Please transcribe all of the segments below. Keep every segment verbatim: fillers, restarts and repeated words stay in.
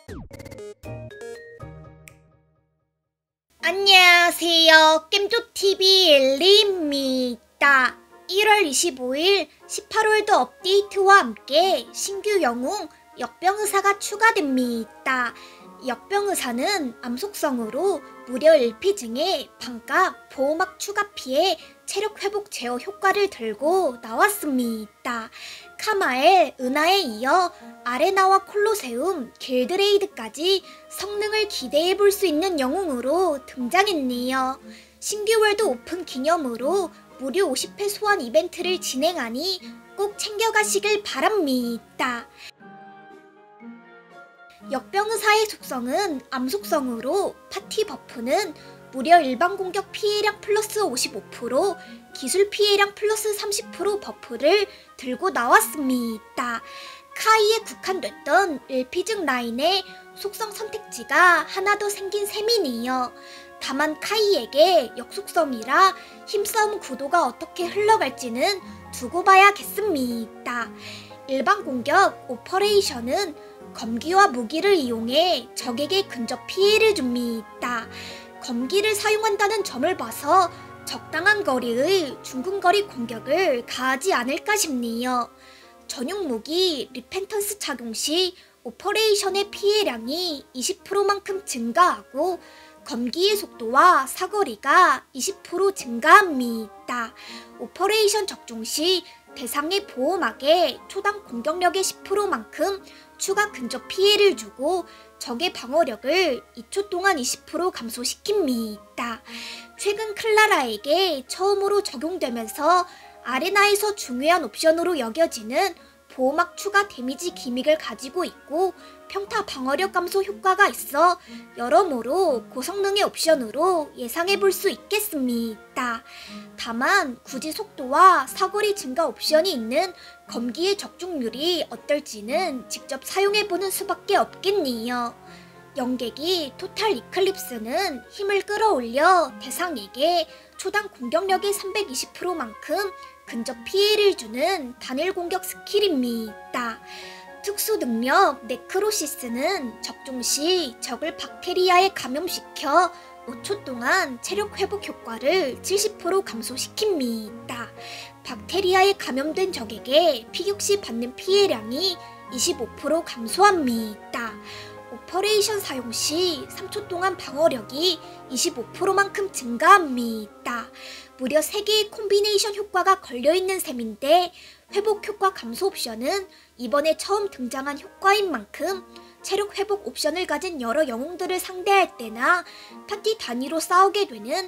안녕하세요. 겜조티비 엘리입니다. 일월 이십오일 십팔월드 업데이트와 함께 신규 영웅 역병의사가 추가됩니다. 역병의사는 암속성으로 무려 일 피 증의 반값 보호막 추가 피해 체력 회복 제어 효과를 들고 나왔습니다. 카마엘, 은하에 이어 아레나와 콜로세움, 길드레이드까지 성능을 기대해볼 수 있는 영웅으로 등장했네요. 신규 월드 오픈 기념으로 무료 오십 회 소환 이벤트를 진행하니 꼭 챙겨가시길 바랍니다. 역병의사의 속성은 암속성으로 파티 버프는 무려 일반 공격 피해량 플러스 오십오 퍼센트, 기술 피해량 플러스 삼십 퍼센트 버프를 들고 나왔습니다. 카이에 국한됐던 일 피 증 라인에 속성 선택지가 하나 더 생긴 셈이네요. 다만 카이에게 역속성이라 힘싸움 구도가 어떻게 흘러갈지는 두고 봐야겠습니다. 일반 공격 오퍼레이션은 검기와 무기를 이용해 적에게 근접 피해를 줍니다. 검기를 사용한다는 점을 봐서 적당한 거리의 중근거리 공격을 가하지 않을까 싶네요. 전용 무기 리펜턴스 착용 시 오퍼레이션의 피해량이 이십 퍼센트만큼 증가하고 검기의 속도와 사거리가 이십 퍼센트 증가합니다. 오퍼레이션 적중 시 대상의 보호막에 초당 공격력의 십 퍼센트만큼 추가 근접 피해를 주고 적의 방어력을 이 초 동안 이십 퍼센트 감소시킵니다. 최근 클라라에게 처음으로 적용되면서 아레나에서 중요한 옵션으로 여겨지는 보호막 추가 데미지 기믹을 가지고 있고 평타 방어력 감소 효과가 있어 여러모로 고성능의 옵션으로 예상해볼 수 있겠습니다. 다만 굳이 속도와 사거리 증가 옵션이 있는 검기의 적중률이 어떨지는 직접 사용해보는 수밖에 없겠네요. 영객이 토탈 이클립스는 힘을 끌어올려 대상에게 초당 공격력의 삼백이십 퍼센트만큼 근접 피해를 주는 단일 공격 스킬입니다. 특수 능력 네크로시스는 적중 시 적을 박테리아에 감염시켜 오 초 동안 체력 회복 효과를 칠십 퍼센트 감소시킵니다. 박테리아에 감염된 적에게 피격 시 받는 피해량이 이십오 퍼센트 감소합니다. 오퍼레이션 사용 시 삼 초 동안 방어력이 이십오 퍼센트만큼 증가합니다. 무려 세 개의 콤비네이션 효과가 걸려있는 셈인데 회복 효과 감소 옵션은 이번에 처음 등장한 효과인 만큼 체력 회복 옵션을 가진 여러 영웅들을 상대할 때나 파티 단위로 싸우게 되는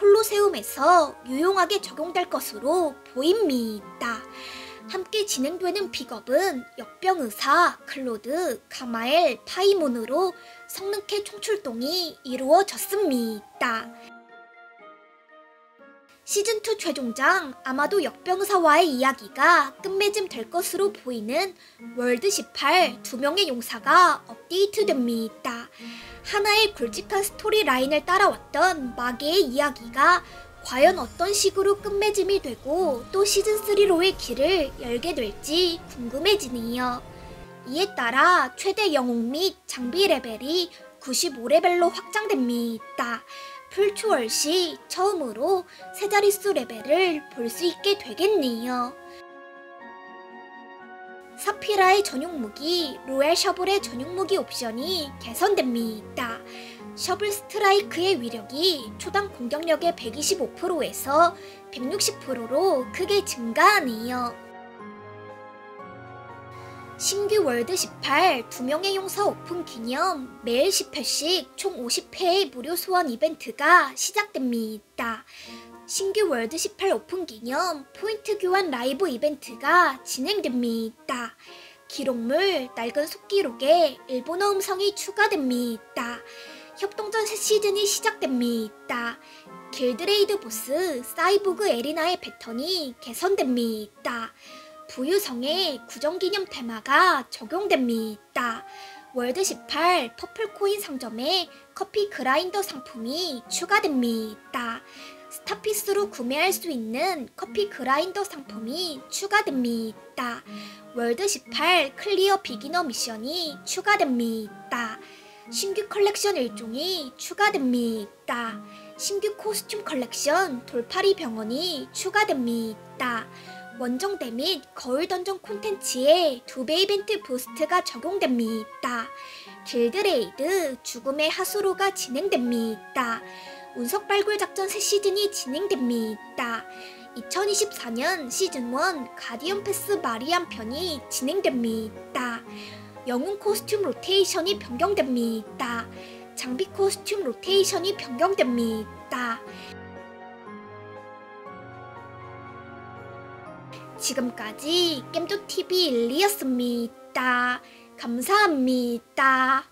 콜로세움에서 유용하게 적용될 것으로 보입니다. 함께 진행되는 픽업은 역병의사, 클로드, 가마엘, 파이몬으로 성능캐 총출동이 이루어졌습니다. 시즌이 최종장 아마도 역병의사와의 이야기가 끝맺음 될 것으로 보이는 월드 십팔 두 명의 용사가 업데이트됩니다. 하나의 굵직한 스토리 라인을 따라왔던 마계의 이야기가 과연 어떤 식으로 끝맺음이 되고 또 시즌삼로의 길을 열게 될지 궁금해지네요. 이에 따라 최대 영웅 및 장비 레벨이 구십오 레벨로 확장됩니다. 풀초월 시 처음으로 세 자릿수 레벨을 볼 수 있게 되겠네요. 사피라의 전용 무기, 로얄 셔블의 전용 무기 옵션이 개선됩니다. 셔블 스트라이크의 위력이 초당 공격력의 백이십오 퍼센트에서 백육십 퍼센트로 크게 증가하네요. 신규 월드 십팔 두 명의 용사 오픈 기념 매일 십 회씩 총 오십 회의 무료 소환 이벤트가 시작됩니다. 신규 월드 십팔 오픈 기념 포인트 교환 라이브 이벤트가 진행됩니다. 기록물 낡은 속기록에 일본어 음성이 추가됩니다. 협동전 새 시즌이 시작됩니다. 길드레이드 보스 사이보그 에리나의 패턴이 개선됩니다. 부유성의 구정기념 테마가 적용됩니다. 월드 십팔 퍼플코인 상점에 커피 그라인더 상품이 추가됩니다. 스타피스로 구매할 수 있는 커피 그라인더 상품이 추가됩니다. 월드 십팔 클리어 비기너 미션이 추가됩니다. 됩니다. 신규 컬렉션 일종이 추가됩니다. 신규 코스튬 컬렉션 돌파리 병원이 추가됩니다. 원정대 및 거울 던전 콘텐츠에 두 배 이벤트 부스트가 적용됩니다. 길드레이드 죽음의 하수로가 진행됩니다. 운석 발굴 작전 새 시즌이 진행됩니다. 이천이십사 년 시즌 일 가디언 패스 마리안 편이 진행됩니다. 영웅 코스튬 로테이션이 변경됩니다. 장비 코스튬 로테이션이 변경됩니다. 지금까지 겜조티비 일리였습니다. 감사합니다.